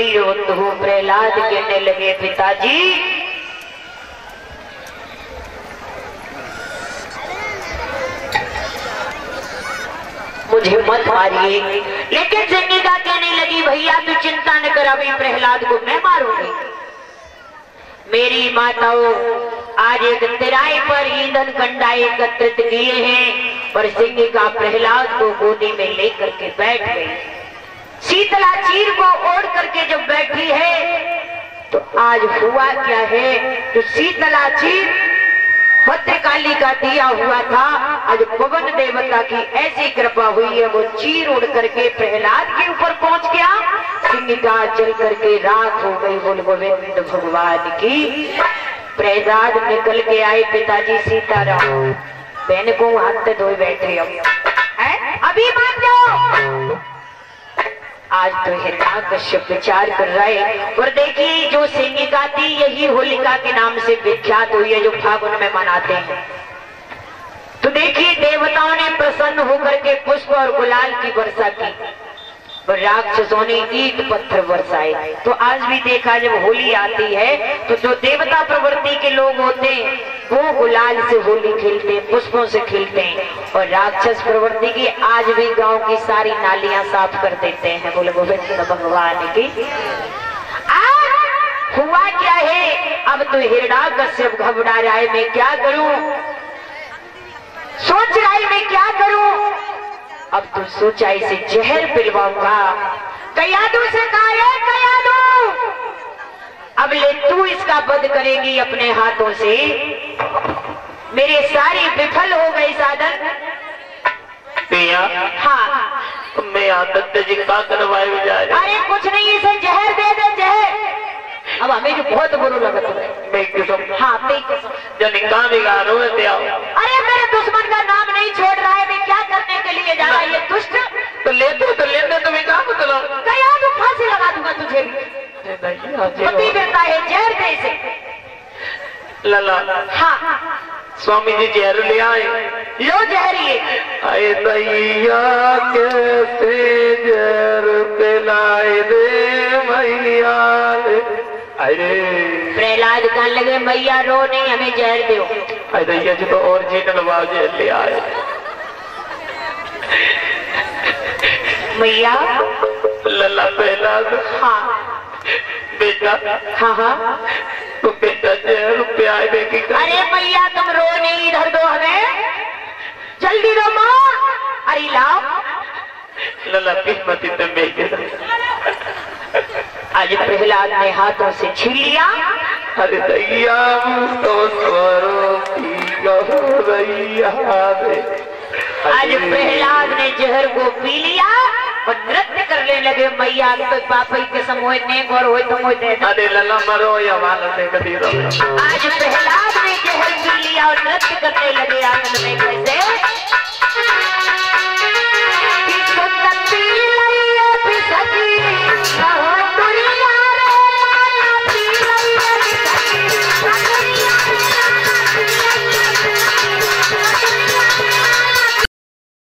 यही रोत हो प्रहलाद कहने लगे पिताजी मुझे मत मारिए। लेकिन सिंहिका कहने लगी भैया तू चिंता न कर, अभी प्रहलाद को मैं मारूंगी। मेरी माताओं आज एक तिराई पर ईंधन कंडा एकत्रित किए हैं और सिंहिका प्रहलाद को गोदी में लेकर के बैठ गई। शीतला चीर को ओढ़ करके जब बैठी है तो आज हुआ क्या है, जो शीतला चीर भद्रकाली का दिया हुआ था, आज पवन देवता की ऐसी कृपा हुई है, वो चीर उड़ करके प्रहलाद के ऊपर पहुंच गया। सिंहिका जल करके राख हो गई। बोल गोविंद भगवान की। प्रहलाद निकल के आए पिताजी सीताराम बहन को हाथ धोए बैठे अभी मान जाओ। आज तो हिरण्याकश्यप विचार कर रहे हैं। और देखिए जो सिंहिका थी यही होलिका के नाम से विख्यात हुई है, जो फागुन में मनाते हैं। तो देखिए देवताओं ने प्रसन्न होकर के पुष्प और गुलाल की वर्षा की और राक्षसों ने ईंट पत्थर बरसाए। तो आज भी देखा जब होली आती है तो जो देवता प्रवृत्ति के लोग होते हैं वो गुलाल से होली खेलते हैं, पुष्पों से खेलते हैं। और राक्षस प्रवृत्ति की आज भी गांव की सारी नालियां साफ कर देते हैं। बोले गोविंद भगवान की। हुआ क्या है, अब तो हिरण्याकश्यप घबरा रहा है, मैं क्या करूं, सोच रहा है मैं क्या करूं। अब तो सोचा इसे जहर पिलवाऊंगा। कयादू से कहा है कयादू अब ले तू इसका वध करेगी अपने हाथों से। मेरे सारे विफल हो गए साधन। हाँ मैं आदत जी का करवाए जा रहे। अरे कुछ नहीं, इसे जहर दे दे जहर। अब हमें जो बहुत बुरा लगता है। हाँ अरे मेरे दुश्मन का नाम नहीं छोड़ रहा है, मैं क्या करने के लिए जा रहा है ये दुष्ट। तो लेते तुम्हें कहा मतलब कया तो फांसी लगा दूंगा तुझे भी। पति देता है जहर दे इसे। लला हाँ स्वामी जी जहर ले आए। लो जहर ये। आए दैया कैसे जहर पिलाए दे मैया। अरे प्रहलाद कहने लगे मैया रो नहीं, हमें जहर दो। अरे दैया जी तो और जीतन बाजे ले आए। मैया लला प्रहलाद। हाँ बेटा। हाँ हाँ तो बेटा जहर प्याए बेटी। अरे मैया तुम रो नहीं, इधर दो हमें, जल्दी दो माँ। अरे लाओ। लला किस्मती तो मेरी। आज प्रहलाद ने हाथों से छीन लिया। अरे दैया तो स्वरों की गौरैया दे। आज प्रहलाद ने जहर को पी लिया और नृत्य करने लगे। मैया तो पापा के समोह ने गौर हो तुम दे। अरे लला मरो या वाला से कभी रो। आज प्रहलाद ने जहर पी लिया और नृत्य करने